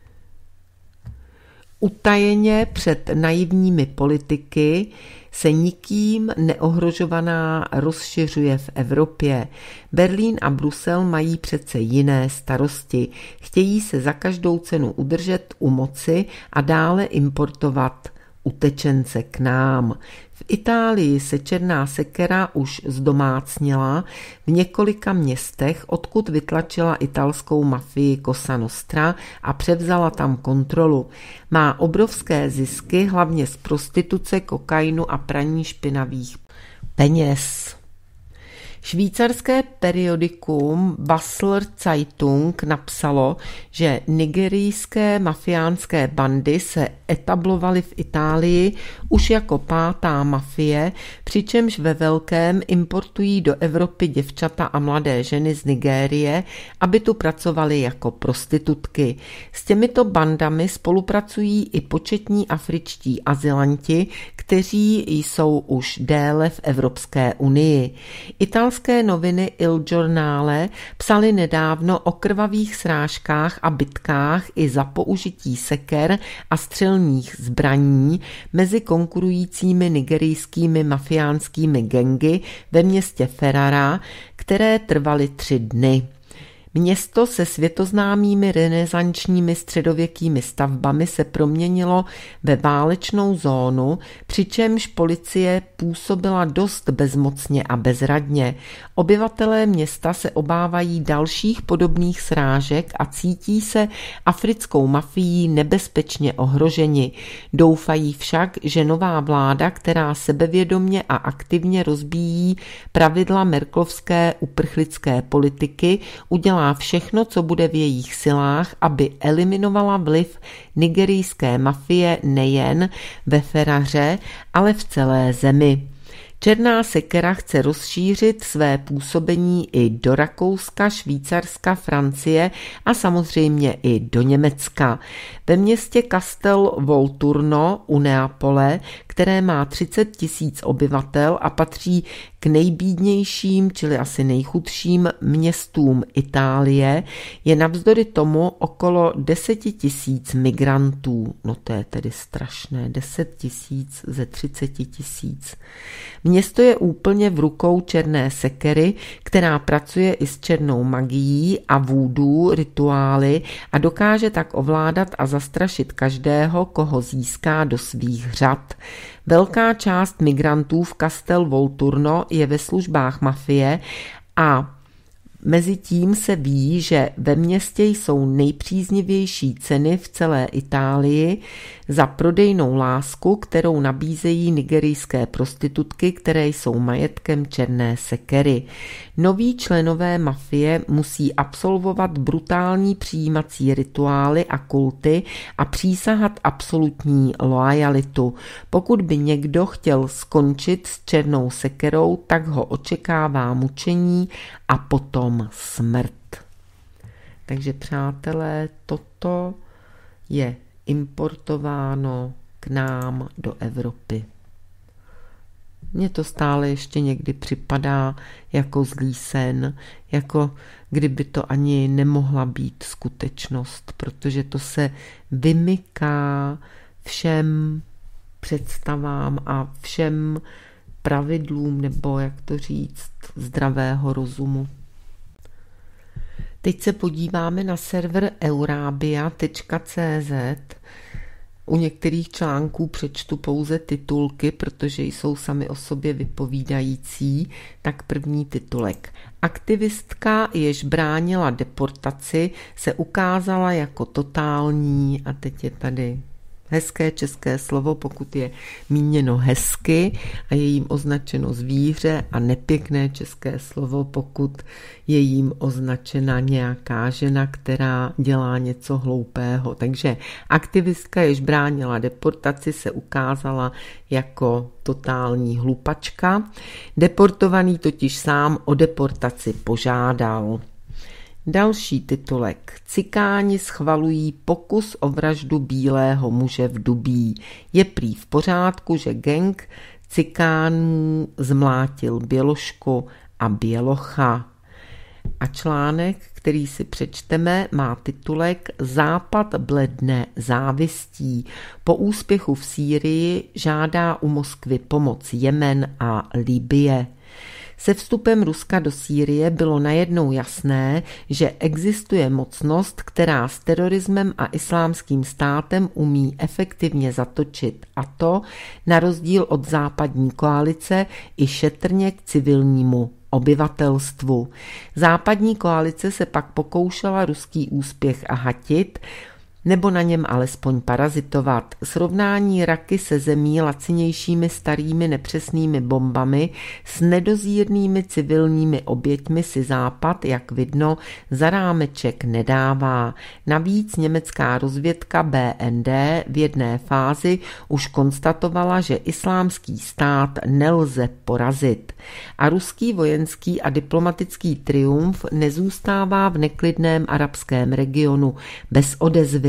Utajeně před naivními politiky se nikým neohrožovaná rozšiřuje v Evropě. Berlín a Brusel mají přece jiné starosti. Chtějí se za každou cenu udržet u moci a dále importovat utečence k nám. V Itálii se černá sekera už zdomácnila v několika městech, odkud vytlačila italskou mafii Cosa Nostra a převzala tam kontrolu. Má obrovské zisky, hlavně z prostituce, kokainu a praní špinavých peněz. Švýcarské periodikum Basler Zeitung napsalo, že nigerijské mafiánské bandy se etablovaly v Itálii už jako pátá mafie, přičemž ve velkém importují do Evropy děvčata a mladé ženy z Nigérie, aby tu pracovaly jako prostitutky. S těmito bandami spolupracují i početní afričtí azylanti, kteří jsou už déle v Evropské unii. Italské Italské noviny Il Giornale psaly nedávno o krvavých srážkách a bitkách i za použití seker a střelných zbraní mezi konkurujícími nigerijskými mafiánskými gangy ve městě Ferrara, které trvaly 3 dny. Město se světoznámými renesančními středověkými stavbami se proměnilo ve válečnou zónu, přičemž policie působila dost bezmocně a bezradně. Obyvatelé města se obávají dalších podobných srážek a cítí se africkou mafií nebezpečně ohroženi. Doufají však, že nová vláda, která sebevědomě a aktivně rozbíjí pravidla merkelovské uprchlické politiky, udělá všechno, co bude v jejich silách, aby eliminovala vliv nigerijské mafie nejen ve Ferraře, ale v celé zemi. Černá sekera chce rozšířit své působení i do Rakouska, Švýcarska, Francie a samozřejmě i do Německa. Ve městě Castel Volturno u Neapole, které má 30 000 obyvatel a patří k nejbídnějším, čili asi nejchudším městům Itálie, je navzdory tomu okolo 10 000 migrantů. No to je tedy strašné, 10 000 ze 30 000. Město je úplně v rukou černé sekery, která pracuje i s černou magií a vůdů rituály a dokáže tak ovládat a zastrašit každého, koho získá do svých řad. Velká část migrantů v Castel Volturno je ve službách mafie a mezitím se ví, že ve městě jsou nejpříznivější ceny v celé Itálii za prodejnou lásku, kterou nabízejí nigerijské prostitutky, které jsou majetkem černé sekery. Noví členové mafie musí absolvovat brutální přijímací rituály a kulty a přísahat absolutní loajalitu. Pokud by někdo chtěl skončit s černou sekerou, tak ho očekává mučení a potom smrt. Takže přátelé, toto je importováno k nám do Evropy. Mně to stále ještě někdy připadá jako zlý sen, jako kdyby to ani nemohla být skutečnost, protože to se vymyká všem představám a všem pravidlům, nebo jak to říct, zdravého rozumu. Teď se podíváme na server eurabia.cz. U některých článků přečtu pouze titulky, protože jsou sami o sobě vypovídající. Tak první titulek. Aktivistka, jež bránila deportaci, se ukázala jako totální, a teď je tady hezké české slovo, pokud je míněno hezky a je jim označeno zvíře, a nepěkné české slovo, pokud je jim označena nějaká žena, která dělá něco hloupého. Takže aktivistka, jež bránila deportaci, se ukázala jako totální hlupačka. Deportovaný totiž sám o deportaci požádal. Další titulek. Cikáni schvalují pokus o vraždu bílého muže v Dubí. Je prý v pořádku, že gang cikánů zmlátil běložku a bělocha. A článek, který si přečteme, má titulek Západ bledne závistí. Po úspěchu v Sýrii žádá u Moskvy pomoc Jemen a Libye. Se vstupem Ruska do Sýrie bylo najednou jasné, že existuje mocnost, která s terorismem a islámským státem umí efektivně zatočit, a to na rozdíl od západní koalice i šetrně k civilnímu obyvatelstvu. Západní koalice se pak pokoušela ruský úspěch hatit, nebo na něm alespoň parazitovat. Srovnání Raky se zemí lacinějšími starými nepřesnými bombami s nedozírnými civilními oběťmi si Západ, jak vidno, za rámeček nedává. Navíc německá rozvědka BND v jedné fázi už konstatovala, že islámský stát nelze porazit. A ruský vojenský a diplomatický triumf nezůstává v neklidném arabském regionu bez odezvy.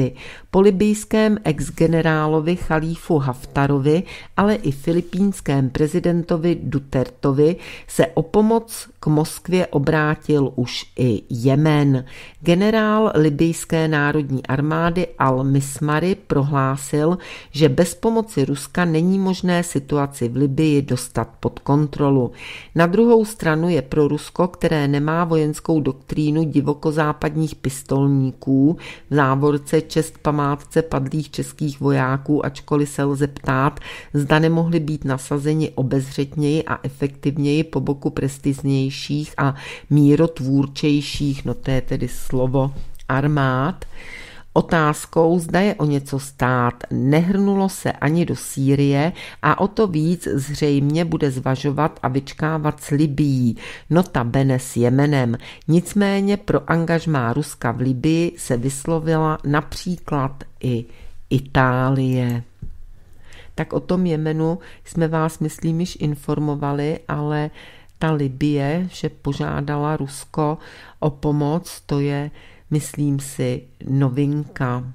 Gazy. Po libijském ex-generálovi Chalífu Haftarovi, ale i filipínském prezidentovi Dutertovi se o pomoc k Moskvě obrátil už i Jemen. Generál libijské národní armády Al-Mismari prohlásil, že bez pomoci Ruska není možné situaci v Libyi dostat pod kontrolu. Na druhou stranu je pro Rusko, které nemá vojenskou doktrínu divokozápadních pistolníků, v závorce čest památce padlých českých vojáků, ačkoliv se lze ptát, zda nemohli být nasazeni obezřetněji a efektivněji po boku prestižnějších a mírotvůrčejších, no to je tedy slovo, armád. Otázkou, zda je o něco stát, nehrnulo se ani do Sýrie a o to víc zřejmě bude zvažovat a vyčkávat s Libyí, notabene s Jemenem. Nicméně pro angažmá Ruska v Libyi se vyslovila například i Itálie. Tak o tom Jemenu jsme vás, myslím, již informovali, ale ta Libye, že požádala Rusko o pomoc, to je, myslím si, novinka.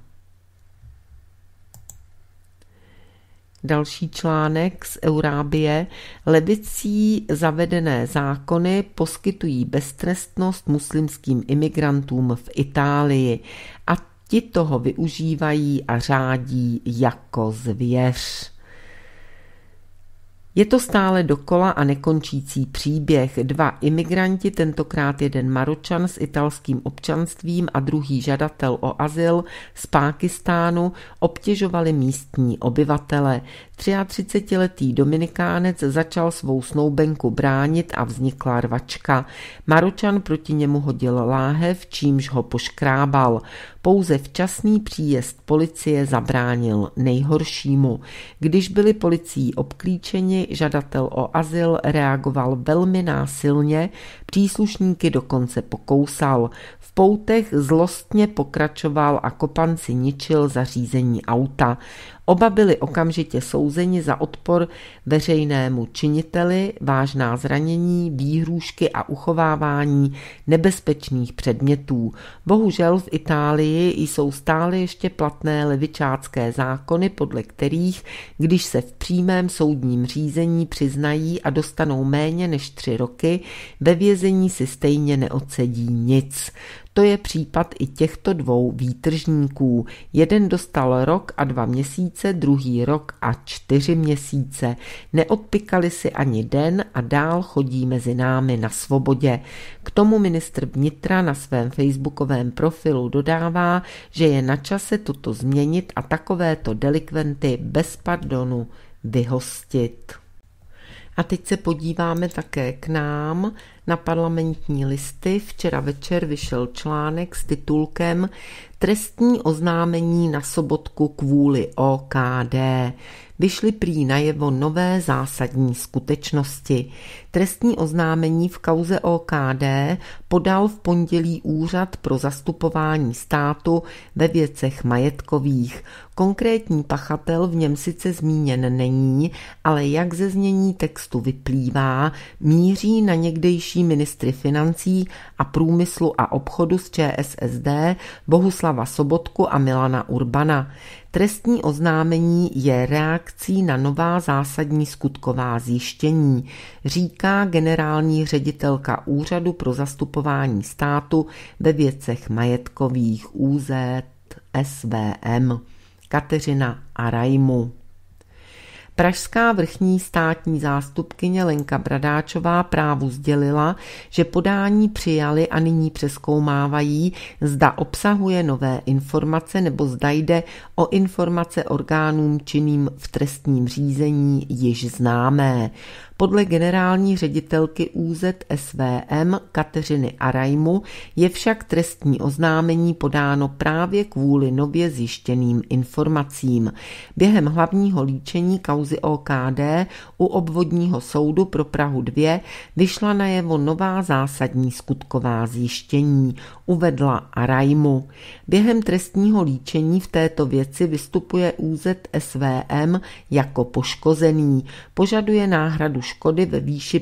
Další článek z Eurábie. Levicí zavedené zákony poskytují beztrestnost muslimským imigrantům v Itálii a ti toho využívají a řádí jako zvěř. Je to stále dokola a nekončící příběh. 2 imigranti, tentokrát jeden Maročan s italským občanstvím a druhý žadatel o azyl z Pákistánu, obtěžovali místní obyvatele. 33letý Dominikánec začal svou snoubenku bránit a vznikla rvačka. Maročan proti němu hodil láhev, čímž ho poškrábal. Pouze včasný příjezd policie zabránil nejhoršímu. Když byli policií obklíčeni, žadatel o azyl reagoval velmi násilně, příslušníky dokonce pokousal. V poutech zlostně pokračoval a kopanci ničil zařízení auta. Oba byli okamžitě souzeni za odpor veřejnému činiteli, vážná zranění, výhrůžky a uchovávání nebezpečných předmětů. Bohužel v Itálii jsou stále ještě platné levičácké zákony, podle kterých, když se v přímém soudním řízení přiznají a dostanou méně než 3 roky, ve vězení si stejně neodsedí nic. To je případ i těchto 2 výtržníků. Jeden dostal rok a 2 měsíce, druhý rok a 4 měsíce. Neodpykali si ani den a dál chodí mezi námi na svobodě. K tomu ministr vnitra na svém facebookovém profilu dodává, že je na čase toto změnit a takovéto delikventy bez pardonu vyhostit. A teď se podíváme také k nám na Parlamentní listy. Včera večer vyšel článek s titulkem Trestní oznámení na Sobotku kvůli OKD. Vyšly prý najevo nové zásadní skutečnosti. Trestní oznámení v kauze OKD podal v pondělí Úřad pro zastupování státu ve věcech majetkových. Konkrétní pachatel v něm sice zmíněn není, ale jak ze znění textu vyplývá, míří na někdejší ministry financí a průmyslu a obchodu z ČSSD Bohuslava Sobotku a Milana Urbana. Trestní oznámení je reakcí na nová zásadní skutková zjištění, říká generální ředitelka Úřadu pro zastupování státu ve věcech majetkových ÚZSVM Kateřina Arajmu. Pražská vrchní státní zástupkyně Lenka Bradáčová Právu sdělila, že podání přijali a nyní přezkoumávají, zda obsahuje nové informace nebo zda jde o informace orgánům činným v trestním řízení již známé. Podle generální ředitelky ÚZSVM Kateřiny Arajmu je však trestní oznámení podáno právě kvůli nově zjištěným informacím. Během hlavního líčení kauzy OKD u obvodního soudu pro Prahu 2 vyšla najevo nová zásadní skutková zjištění, uvedla Arajmu. Během trestního líčení v této věci vystupuje ÚZSVM jako poškozený, požaduje náhradu škody ve výši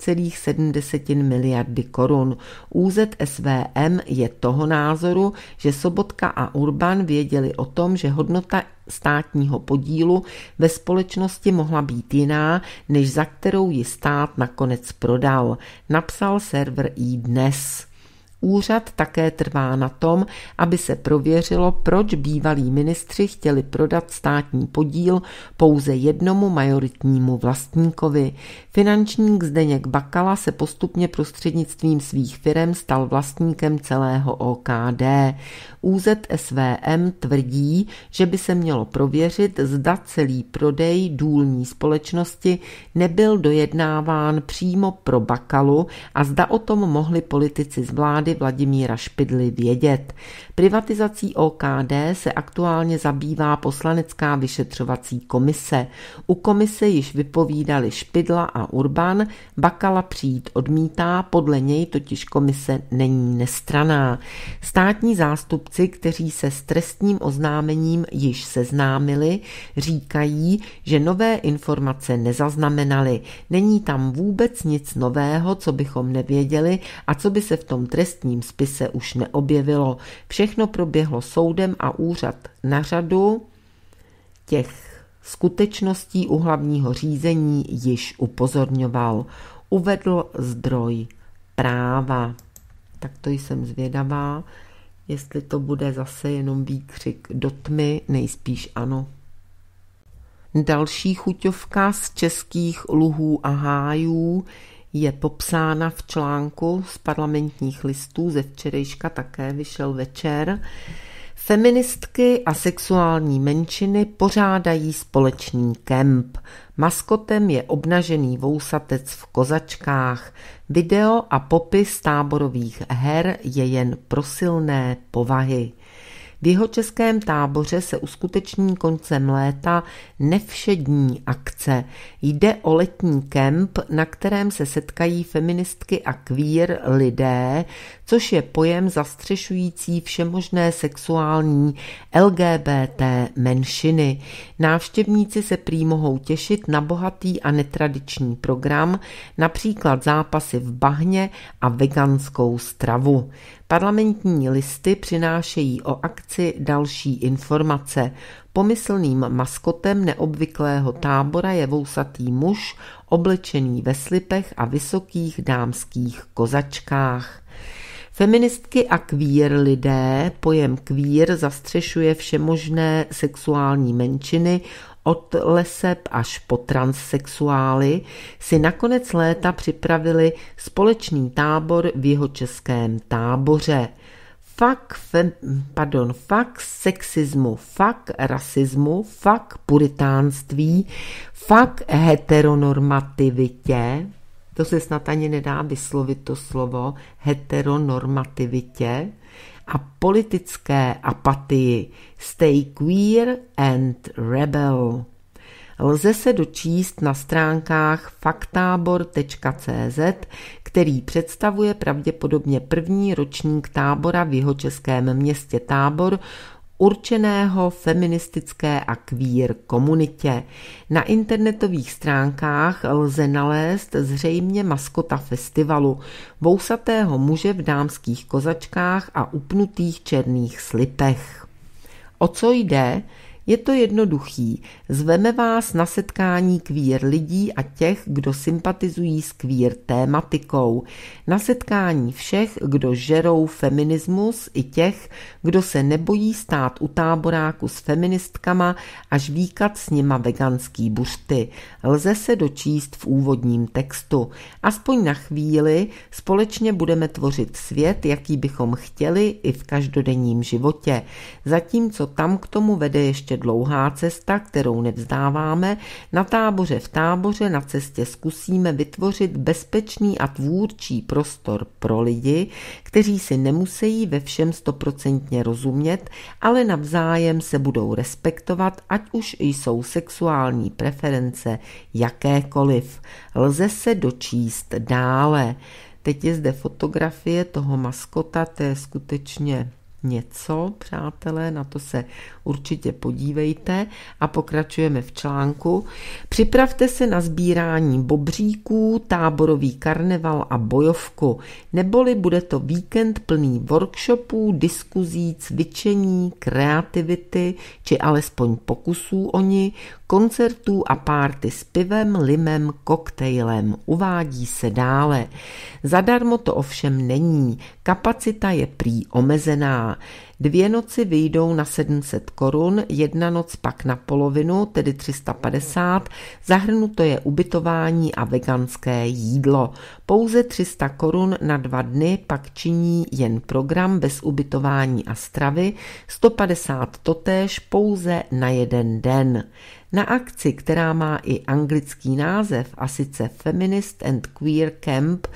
5,7 miliardy korun. ÚZSVM je toho názoru, že Sobotka a Urban věděli o tom, že hodnota státního podílu ve společnosti mohla být jiná, než za kterou ji stát nakonec prodal, napsal server iDnes. Úřad také trvá na tom, aby se prověřilo, proč bývalí ministři chtěli prodat státní podíl pouze jednomu majoritnímu vlastníkovi. Finančník Zdeněk Bakala se postupně prostřednictvím svých firem stal vlastníkem celého OKD. ÚZSVM tvrdí, že by se mělo prověřit, zda celý prodej důlní společnosti nebyl dojednáván přímo pro Bakalu a zda o tom mohli politici z vlády Vladimíra Špidly vědět. Privatizací OKD se aktuálně zabývá poslanecká vyšetřovací komise. U komise již vypovídali Špidla a Urban, Bakala přijít odmítá, podle něj totiž komise není nestranná. Státní zástupci, kteří se s trestním oznámením již seznámili, říkají, že nové informace nezaznamenali. Není tam vůbec nic nového, co bychom nevěděli a co by se v tom trestním spise už neobjevilo. Všechno proběhlo soudem a úřad na řadu těch skutečností u hlavního řízení již upozorňoval. Uvedl zdroj Práva. Tak to jsem zvědavá, jestli to bude zase jenom výkřik do tmy, nejspíš ano. Další chuťovka z českých luhů a hájů je popsána v článku z Parlamentních listů, ze včerejška také vyšel večer. Feministky a sexuální menšiny pořádají společný kemp. Maskotem je obnažený vousatec v kozačkách. Video a popis táborových her je jen pro silné povahy. V jihočeském táboře se uskuteční koncem léta nevšední akce. Jde o letní kemp, na kterém se setkají feministky a queer lidé, což je pojem zastřešující všemožné sexuální LGBT menšiny. Návštěvníci se prý mohou těšit na bohatý a netradiční program, například zápasy v bahně a veganskou stravu. Parlamentní listy přinášejí o akci další informace. Pomyslným maskotem neobvyklého tábora je vousatý muž, oblečený ve slipech a vysokých dámských kozačkách. Feministky a queer lidé, pojem queer zastřešuje všemožné sexuální menšiny, od leseb až po transsexuály, si nakonec léta připravili společný tábor v jihočeském táboře. Fuck sexismu, fuck rasismu, fuck puritánství, fuck heteronormativitě, to se snad ani nedá vyslovit to slovo, heteronormativitě, a politické apatii. Stay queer and rebel. Lze se dočíst na stránkách faktábor.cz, který představuje pravděpodobně první ročník tábora v jihočeském městě Tábor, určeného feministické a queer komunitě. Na internetových stránkách lze nalézt zřejmě maskota festivalu, vousatého muže v dámských kozačkách a upnutých černých slipech. O co jde? Je to jednoduchý. Zveme vás na setkání queer lidí a těch, kdo sympatizují s queer tématikou. Na setkání všech, kdo žerou feminismus, i těch, kdo se nebojí stát u táboráku s feministkama a žvíkat s nima veganský bušty. Lze se dočíst v úvodním textu. Aspoň na chvíli společně budeme tvořit svět, jaký bychom chtěli i v každodenním životě. Zatímco tam k tomu vede ještě dlouhá cesta, kterou nevzdáváme, na táboře v táboře na cestě zkusíme vytvořit bezpečný a tvůrčí prostor pro lidi, kteří si nemusí ve všem 100% rozumět, ale navzájem se budou respektovat, ať už jsou sexuální preference jakékoliv. Lze se dočíst dále. Teď je zde fotografie toho maskota, to je skutečně něco, přátelé, na to se určitě podívejte a pokračujeme v článku. Připravte se na sbírání bobříků, táborový karneval a bojovku, neboli bude to víkend plný workshopů, diskuzí, cvičení, kreativity, či alespoň pokusů o ni, koncertů a párty s pivem, limem, koktejlem. Uvádí se dále. Zadarmo to ovšem není, kapacita je prý omezená. 2 noci vyjdou na 700 korun, 1 noc pak na polovinu, tedy 350, zahrnuto je ubytování a veganské jídlo. Pouze 300 korun na 2 dny pak činí jen program bez ubytování a stravy, 150 totéž pouze na 1 den. Na akci, která má i anglický název, a sice Feminist and Queer Camp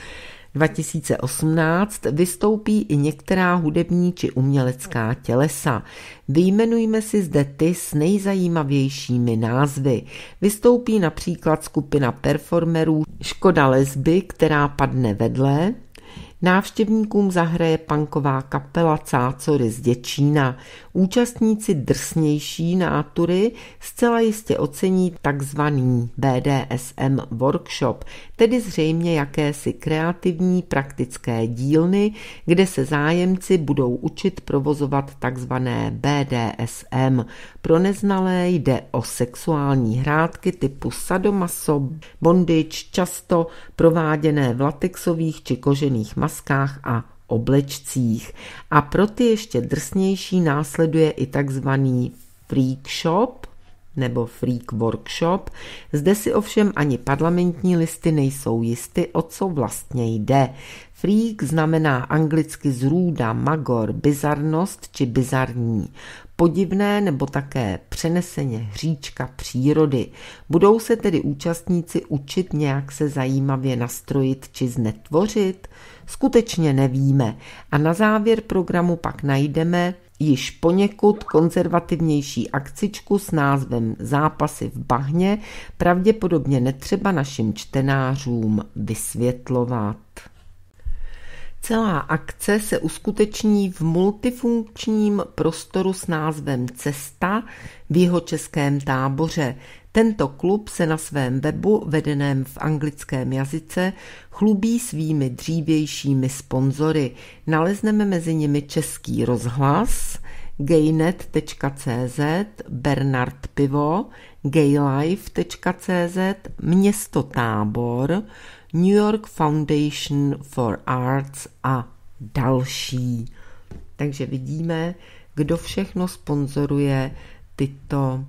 2018, vystoupí i některá hudební či umělecká tělesa. Vyjmenujme si zde ty s nejzajímavějšími názvy. Vystoupí například skupina performerů Škoda lesby, která padne vedle. Návštěvníkům zahraje punková kapela Cácory z Děčína. Účastníci drsnější nátury zcela jistě ocení takzvaný BDSM workshop, tedy zřejmě jakési kreativní praktické dílny, kde se zájemci budou učit provozovat takzvané BDSM. Pro neznalé jde o sexuální hrátky typu sadomaso, bondage, často prováděné v latexových či kožených maskách a oblečcích. A pro ty ještě drsnější následuje i takzvaný freak shop nebo freak workshop. Zde si ovšem ani parlamentní listy nejsou jisty, o co vlastně jde. Freak znamená anglicky zrůda, magor, bizarnost či bizarní. Podivné nebo také přeneseně hříčka přírody. Budou se tedy účastníci učit nějak se zajímavě nastrojit či znetvořit? Skutečně nevíme. A na závěr programu pak najdeme již poněkud konzervativnější akcičku s názvem Zápasy v bahně, pravděpodobně netřeba našim čtenářům vysvětlovat. Celá akce se uskuteční v multifunkčním prostoru s názvem Cesta v Jihočeském Táboře. Tento klub se na svém webu, vedeném v anglickém jazyce, chlubí svými dřívějšími sponzory. Nalezneme mezi nimi Český rozhlas, gaynet.cz, Bernard Pivo, gaylife.cz, Město Tábor, New York Foundation for Arts a další. Takže vidíme, kdo všechno sponzoruje tyto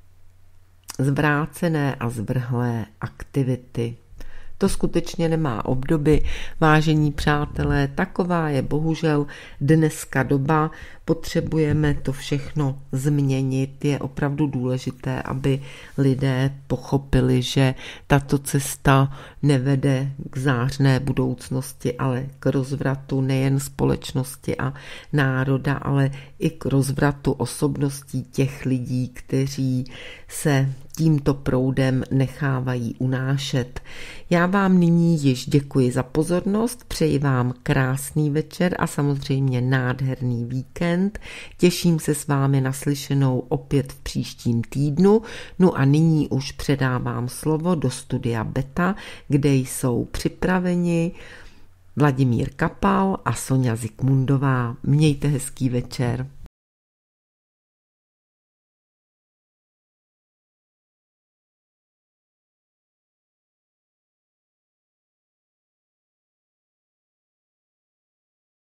zvrácené a zvrhlé aktivity. To skutečně nemá obdoby, vážení přátelé, taková je bohužel dneska doba, potřebujeme to všechno změnit, je opravdu důležité, aby lidé pochopili, že tato cesta nevede k zářné budoucnosti, ale k rozvratu nejen společnosti a národa, ale i k rozvratu osobností těch lidí, kteří se tímto proudem nechávají unášet. Já vám nyní již děkuji za pozornost, přeji vám krásný večer a samozřejmě nádherný víkend. Těším se s vámi na slyšenou opět v příštím týdnu. No a nyní už předávám slovo do studia Beta, kde jsou připraveni Vladimír Kapal a Soňa Zikmundová. Mějte hezký večer.